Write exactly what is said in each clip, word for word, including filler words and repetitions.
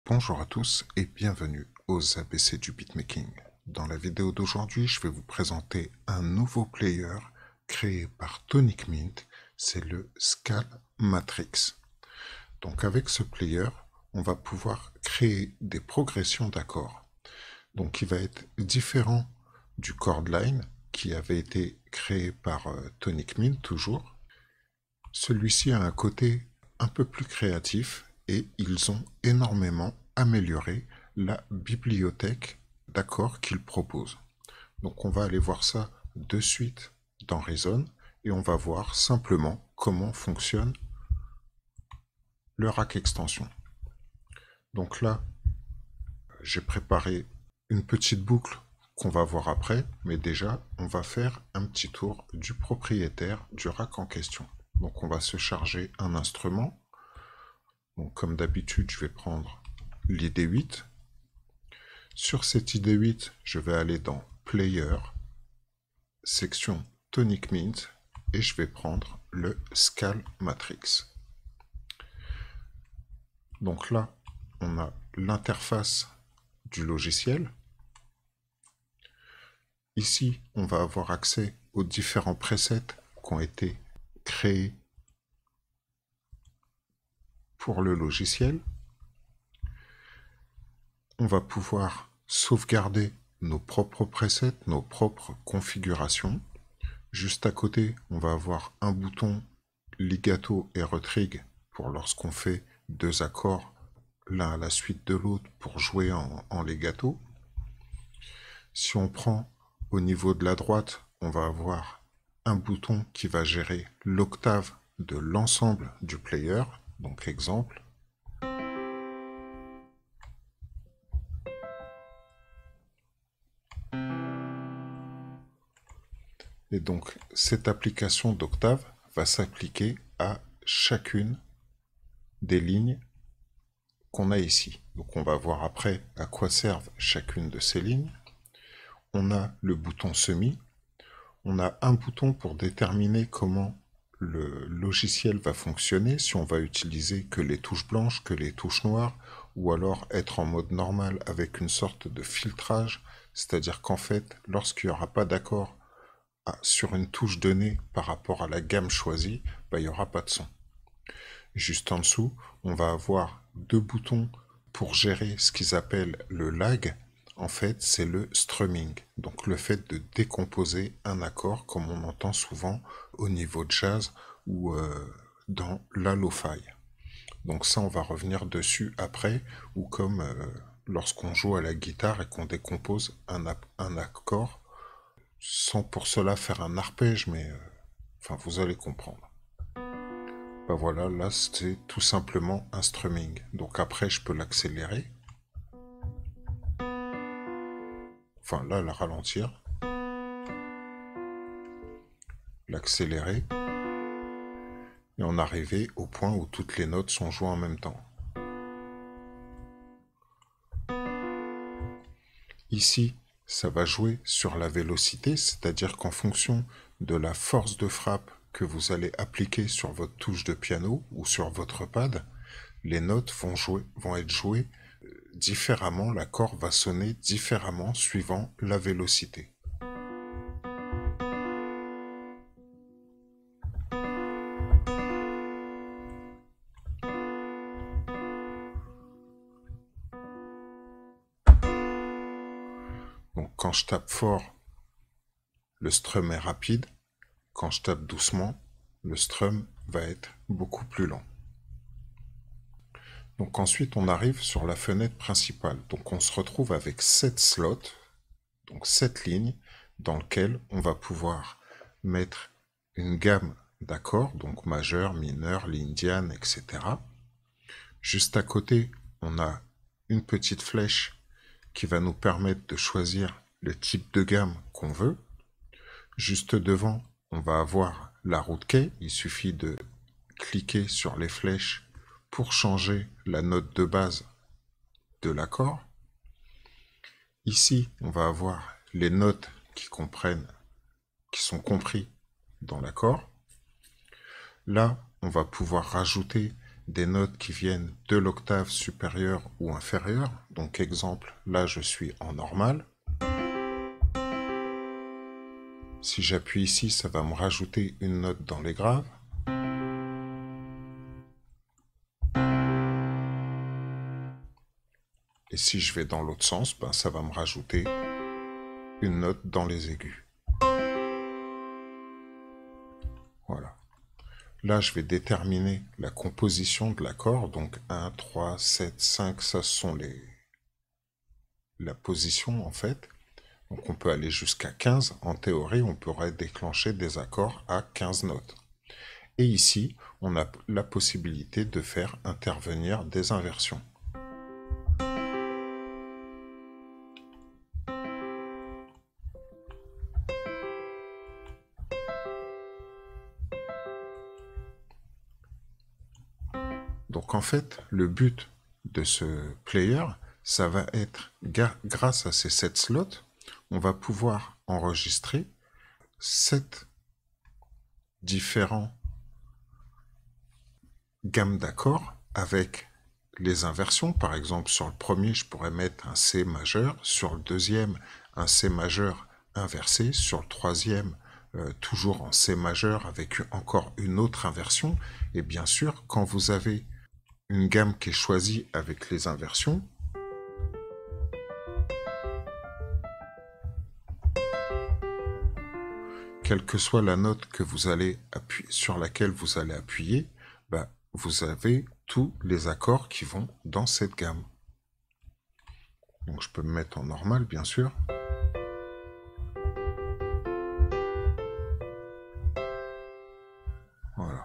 Bonjour à tous et bienvenue aux A B C du beatmaking. Dans la vidéo d'aujourd'hui, je vais vous présenter un nouveau player créé par Tonic Mint, c'est le Scale Matrix. Donc avec ce player, on va pouvoir créer des progressions d'accords. Donc il va être différent du chord line qui avait été créé par euh, Tonic Mint toujours. Celui-ci a un côté un peu plus créatif et ils ont énormément amélioré la bibliothèque d'accords qu'ils proposent. Donc on va aller voir ça de suite dans Reason et on va voir simplement comment fonctionne le rack extension. Donc là, j'ai préparé une petite boucle qu'on va voir après, mais déjà, on va faire un petit tour du propriétaire du rack en question. Donc on va se charger un instrument. Donc comme d'habitude, je vais prendre l'I D huit. Sur cet I D huit, je vais aller dans Player, section Tonic Mint, et je vais prendre le Scale Matrix. Donc là, on a l'interface du logiciel. Ici, on va avoir accès aux différents presets qui ont été créés pour le logiciel. On va pouvoir sauvegarder nos propres presets, nos propres configurations. Juste à côté, on va avoir un bouton Ligato et Retrig pour lorsqu'on fait deux accords l'un à la suite de l'autre pour jouer en, en legato. Si on prend au niveau de la droite, on va avoir un bouton qui va gérer l'octave de l'ensemble du player. Donc exemple. Et donc cette application d'octave va s'appliquer à chacune des lignes qu'on a ici. Donc on va voir après à quoi servent chacune de ces lignes. On a le bouton semi. On a un bouton pour déterminer comment le logiciel va fonctionner, si on va utiliser que les touches blanches, que les touches noires, ou alors être en mode normal avec une sorte de filtrage, c'est-à-dire qu'en fait, lorsqu'il n'y aura pas d'accord sur une touche donnée par rapport à la gamme choisie, bah, il n'y aura pas de son. Juste en dessous, on va avoir deux boutons pour gérer ce qu'ils appellent le lag. En fait, c'est le strumming, donc le fait de décomposer un accord comme on entend souvent au niveau de jazz ou euh, dans la lo-fi. Donc ça, on va revenir dessus après, ou comme euh, lorsqu'on joue à la guitare et qu'on décompose un, un accord, sans pour cela faire un arpège, mais euh, enfin, vous allez comprendre. Ben voilà, là c'est tout simplement un strumming. Donc après, je peux l'accélérer. Enfin là, le ralentir. L'accélérer. Et en arriver au point où toutes les notes sont jouées en même temps. Ici, ça va jouer sur la vélocité, c'est-à-dire qu'en fonction de la force de frappe que vous allez appliquer sur votre touche de piano ou sur votre pad, les notes vont, jouer, vont être jouées différemment, l'accord va sonner différemment suivant la vélocité. Donc quand je tape fort, le strum est rapide. Quand je tape doucement, le strum va être beaucoup plus lent. Donc ensuite, on arrive sur la fenêtre principale. Donc on se retrouve avec sept slots, donc sept lignes, dans lesquelles on va pouvoir mettre une gamme d'accords, donc majeur, mineur, l'indiane, et cetera. Juste à côté, on a une petite flèche qui va nous permettre de choisir le type de gamme qu'on veut. Juste devant, on va avoir la root key. Il suffit de cliquer sur les flèches pour changer la note de base de l'accord. Ici, on va avoir les notes qui comprennent, qui sont compris dans l'accord. Là, on va pouvoir rajouter des notes qui viennent de l'octave supérieure ou inférieure. Donc exemple, là je suis en normal. Si j'appuie ici, ça va me rajouter une note dans les graves. Et si je vais dans l'autre sens, ben, ça va me rajouter une note dans les aigus. Voilà. Là, je vais déterminer la composition de l'accord. Donc un, trois, sept, cinq, ça ce sont les... la position en fait. Donc on peut aller jusqu'à quinze. En théorie, on pourrait déclencher des accords à quinze notes. Et ici, on a la possibilité de faire intervenir des inversions. Donc en fait, le but de ce player, ça va être, grâce à ces sept slots, on va pouvoir enregistrer sept différents gammes d'accords avec les inversions. Par exemple, sur le premier, je pourrais mettre un C majeur, sur le deuxième, un C majeur inversé, sur le troisième, euh, toujours en C majeur avec encore une autre inversion. Et bien sûr, quand vous avez une gamme qui est choisie avec les inversions, quelle que soit la note que vous allez appuyer, sur laquelle vous allez appuyer, bah, vous avez tous les accords qui vont dans cette gamme. Donc je peux me mettre en normal, bien sûr. Voilà.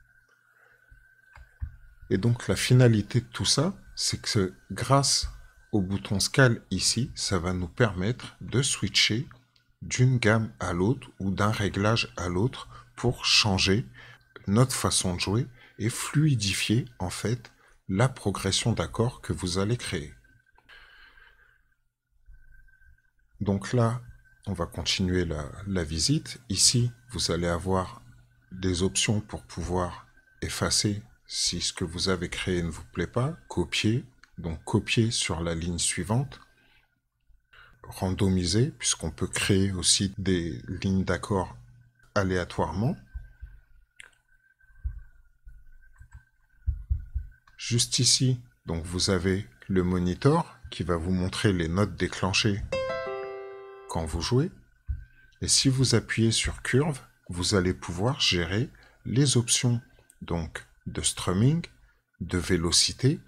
Et donc la finalité de tout ça, c'est que grâce au bouton Scale ici, ça va nous permettre de switcher d'une gamme à l'autre ou d'un réglage à l'autre pour changer notre façon de jouer et fluidifier en fait la progression d'accords que vous allez créer. Donc là, on va continuer la, la visite. Ici, vous allez avoir des options pour pouvoir effacer si ce que vous avez créé ne vous plaît pas, copier, donc copier sur la ligne suivante, randomiser, puisqu'on peut créer aussi des lignes d'accords aléatoirement. Juste ici, donc vous avez le monitor qui va vous montrer les notes déclenchées quand vous jouez. Et si vous appuyez sur curve, vous allez pouvoir gérer les options donc de strumming, de vélocité,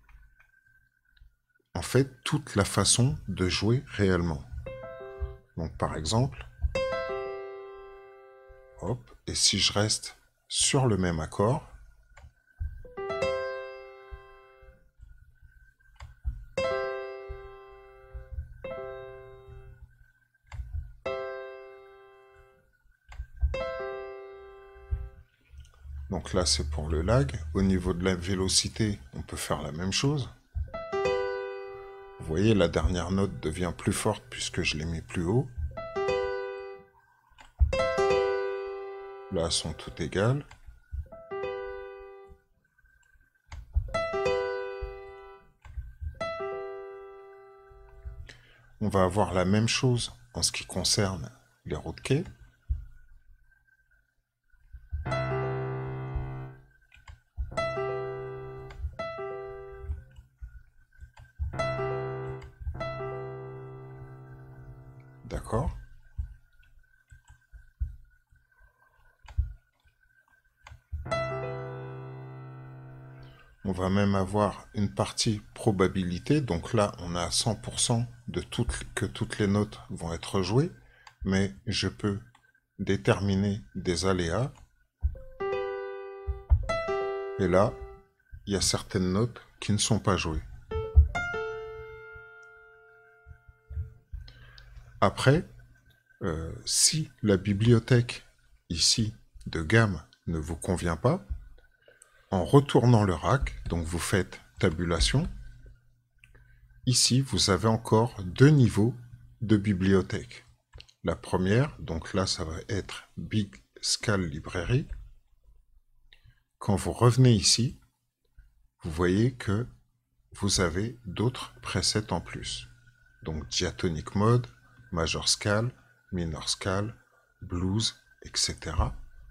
en fait toute la façon de jouer réellement. Donc par exemple, hop, et si je reste sur le même accord, donc là c'est pour le lag. Au niveau de la vélocité, on peut faire la même chose. Vous voyez, la dernière note devient plus forte puisque je l'ai mis plus haut. Là, elles sont toutes égales. On va avoir la même chose en ce qui concerne les rootkeys. D'accord. On va même avoir une partie probabilité. Donc là, on a cent pour cent de toutes, que toutes les notes vont être jouées. Mais je peux déterminer des aléas. Et là, il y a certaines notes qui ne sont pas jouées. Après, euh, si la bibliothèque ici de gamme ne vous convient pas, en retournant le rack, donc vous faites tabulation, ici vous avez encore deux niveaux de bibliothèque. La première, donc là ça va être Big Scale Library. Quand vous revenez ici, vous voyez que vous avez d'autres presets en plus. Donc diatonic mode, major scale, minor scale, blues, et cetera.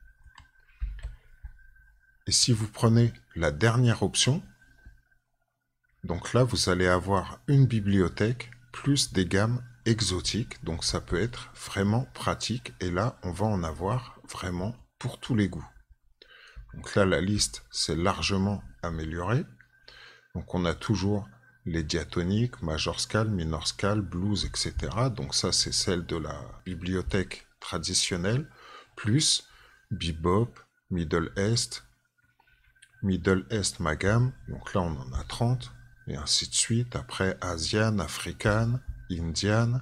Et si vous prenez la dernière option, donc là vous allez avoir une bibliothèque plus des gammes exotiques, donc ça peut être vraiment pratique, et là on va en avoir vraiment pour tous les goûts. Donc là la liste s'est largement améliorée, donc on a toujours les diatoniques, major scale, minor scale, blues, et cetera. Donc ça c'est celle de la bibliothèque traditionnelle, plus bebop, middle est, middle est ma gamme, donc là on en a trente, et ainsi de suite, après asiane, africaine, indienne,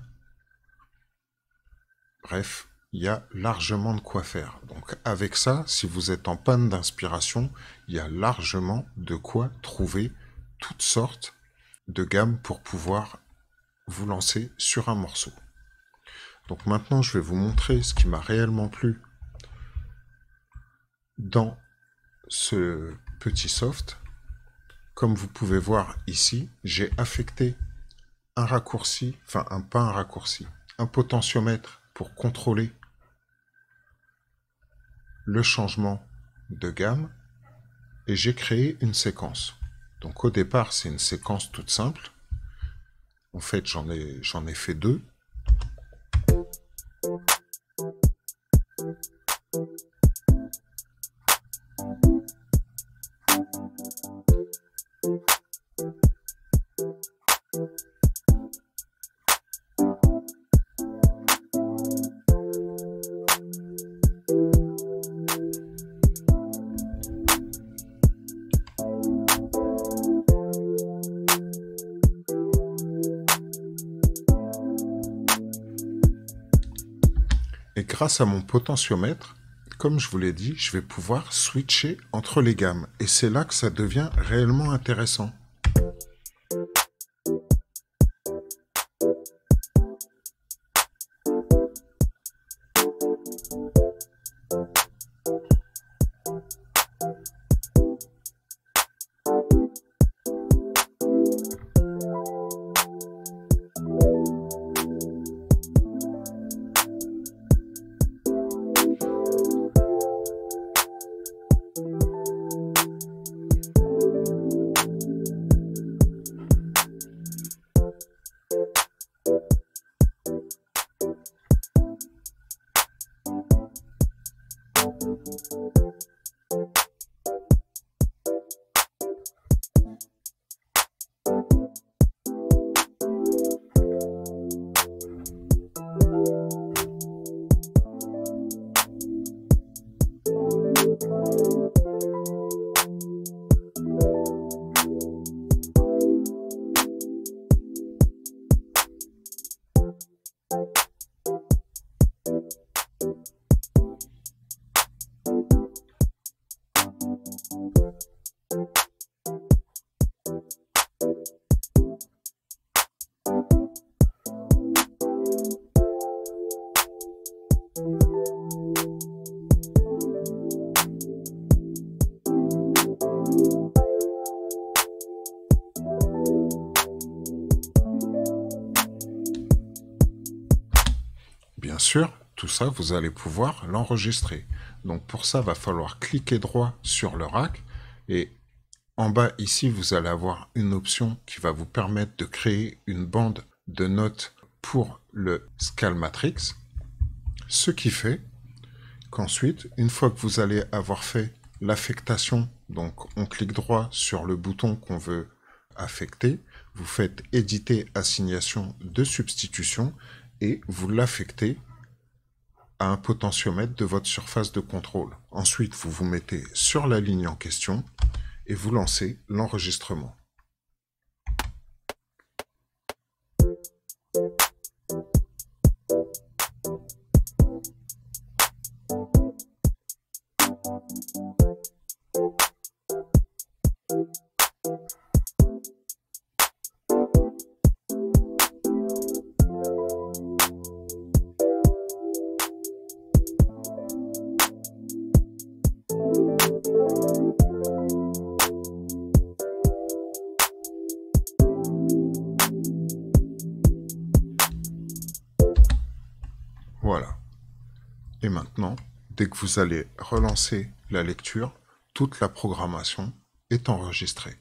bref, il y a largement de quoi faire. Donc avec ça, si vous êtes en panne d'inspiration, il y a largement de quoi trouver toutes sortes de gammes pour pouvoir vous lancer sur un morceau. Donc maintenant, je vais vous montrer ce qui m'a réellement plu dans ce petit soft. Comme vous pouvez voir ici, j'ai affecté un raccourci, enfin un pas un raccourci, un potentiomètre pour contrôler le changement de gamme, et j'ai créé une séquence. Donc au départ, c'est une séquence toute simple. En fait, j'en ai, j'en ai fait deux. Et grâce à mon potentiomètre, comme je vous l'ai dit, je vais pouvoir switcher entre les gammes. Et c'est là que ça devient réellement intéressant. Bien sûr, tout ça, vous allez pouvoir l'enregistrer. Donc pour ça, il va falloir cliquer droit sur le rack et en bas ici, vous allez avoir une option qui va vous permettre de créer une bande de notes pour le Scalematrix. Ce qui fait qu'ensuite, une fois que vous allez avoir fait l'affectation, donc on clique droit sur le bouton qu'on veut affecter, vous faites éditer assignation de substitution et vous l'affectez à un potentiomètre de votre surface de contrôle. Ensuite, vous vous mettez sur la ligne en question et vous lancez l'enregistrement. Voilà. Et maintenant, dès que vous allez relancer la lecture, toute la programmation est enregistrée.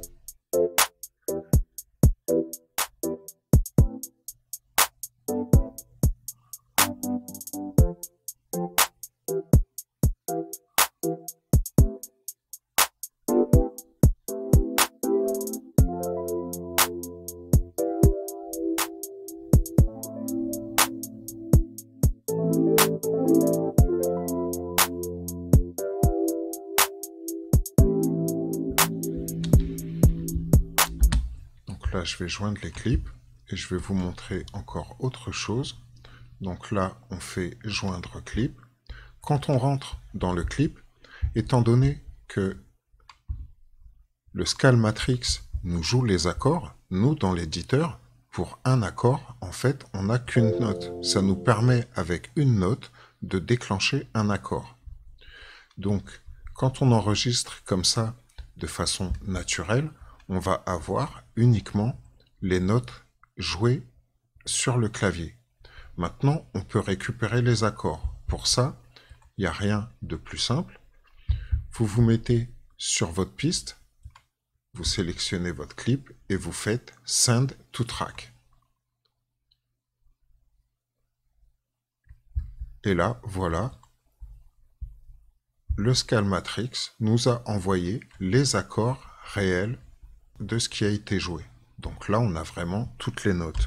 Donc là, je vais joindre les clips et je vais vous montrer encore autre chose. Donc là, on fait joindre clip. Quand on rentre dans le clip, étant donné que le Scale Matrix nous joue les accords, nous, dans l'éditeur, pour un accord, en fait, on n'a qu'une note. Ça nous permet, avec une note, de déclencher un accord. Donc, quand on enregistre comme ça, de façon naturelle, on va avoir uniquement les notes jouées sur le clavier. Maintenant, on peut récupérer les accords. Pour ça, il n'y a rien de plus simple. Vous vous mettez sur votre piste, vous sélectionnez votre clip et vous faites Send to Track. Et là, voilà, le Scale Matrix nous a envoyé les accords réels de ce qui a été joué. Donc là, on a vraiment toutes les notes.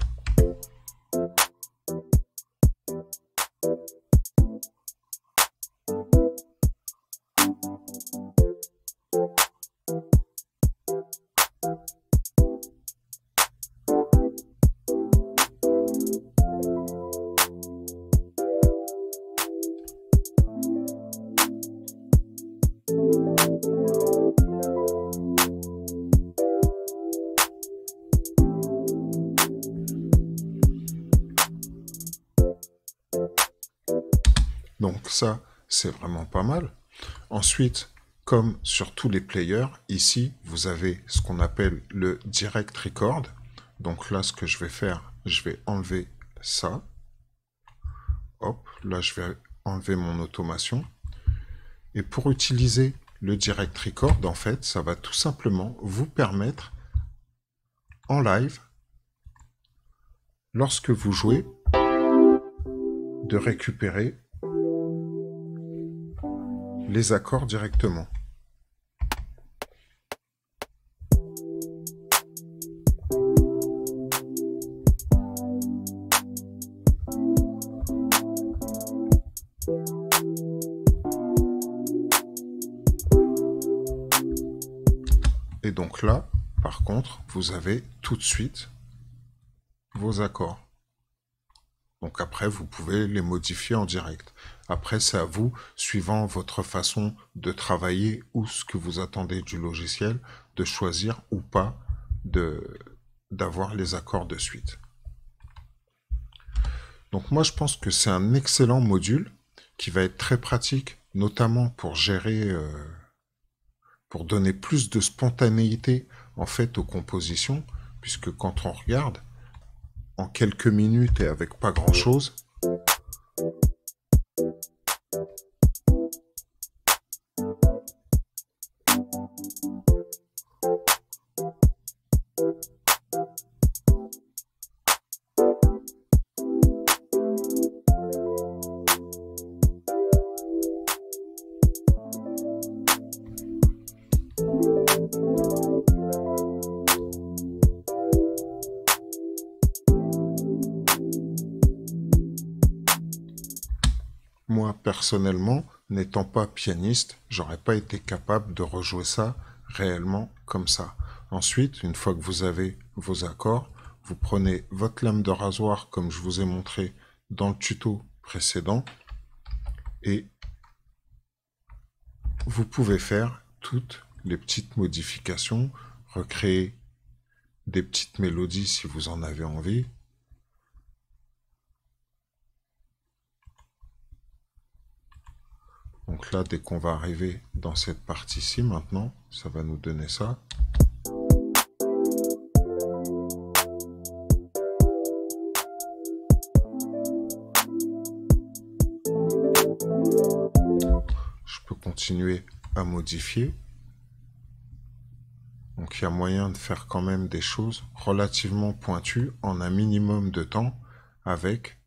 Donc ça, c'est vraiment pas mal. Ensuite, comme sur tous les players, ici, vous avez ce qu'on appelle le Direct Record. Donc là, ce que je vais faire, je vais enlever ça. Hop, là, je vais enlever mon automation. Et pour utiliser le Direct Record, en fait, ça va tout simplement vous permettre, en live, lorsque vous jouez, de récupérer les accords directement. Et donc là, par contre, vous avez tout de suite vos accords. Donc après, vous pouvez les modifier en direct. Après, c'est à vous, suivant votre façon de travailler ou ce que vous attendez du logiciel, de choisir ou pas de, d'avoir les accords de suite. Donc moi, je pense que c'est un excellent module qui va être très pratique, notamment pour gérer, euh, pour donner plus de spontanéité en fait aux compositions, puisque quand on regarde, en quelques minutes et avec pas grand chose, moi, personnellement, n'étant pas pianiste, j'aurais pas été capable de rejouer ça réellement comme ça. Ensuite, une fois que vous avez vos accords, vous prenez votre lame de rasoir comme je vous ai montré dans le tuto précédent et vous pouvez faire toutes les petites modifications, recréer des petites mélodies si vous en avez envie. Donc là, dès qu'on va arriver dans cette partie-ci maintenant, ça va nous donner ça. continuer à modifier. Donc il y a moyen de faire quand même des choses relativement pointues en un minimum de temps avec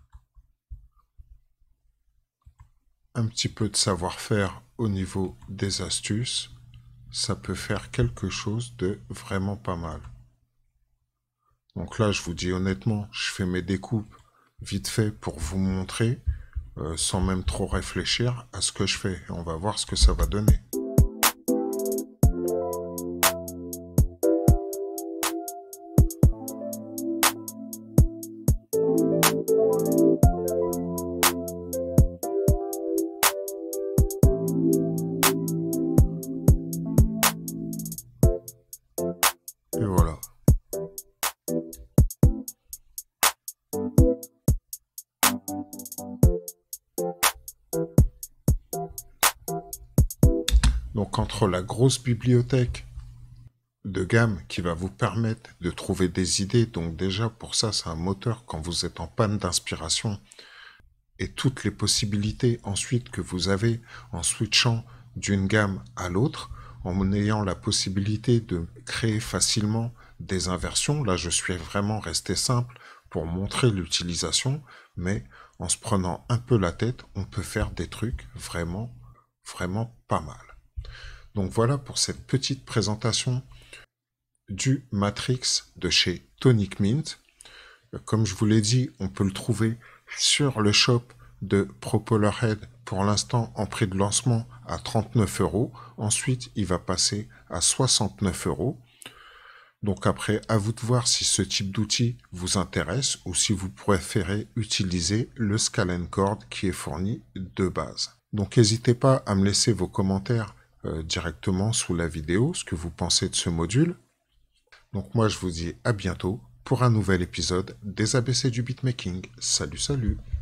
un petit peu de savoir-faire au niveau des astuces. Ça peut faire quelque chose de vraiment pas mal. Donc là, je vous dis honnêtement, je fais mes découpes vite fait pour vous montrer, euh, sans même trop réfléchir à ce que je fais. Et on va voir ce que ça va donner. Et voilà. Donc entre la grosse bibliothèque de gamme qui va vous permettre de trouver des idées, donc déjà pour ça c'est un moteur quand vous êtes en panne d'inspiration, et toutes les possibilités ensuite que vous avez en switchant d'une gamme à l'autre, en ayant la possibilité de créer facilement des inversions. Là je suis vraiment resté simple pour montrer l'utilisation, mais en se prenant un peu la tête, on peut faire des trucs vraiment, vraiment pas mal. Donc voilà pour cette petite présentation du Matrix de chez Tonic Mint. Comme je vous l'ai dit, on peut le trouver sur le shop de Propellerhead pour l'instant en prix de lancement à trente-neuf euros. Ensuite, il va passer à soixante-neuf euros. Donc après, à vous de voir si ce type d'outil vous intéresse ou si vous préférez utiliser le Scala Cord qui est fourni de base. Donc n'hésitez pas à me laisser vos commentaires euh, directement sous la vidéo, ce que vous pensez de ce module. Donc moi je vous dis à bientôt pour un nouvel épisode des A B C du beatmaking. Salut salut!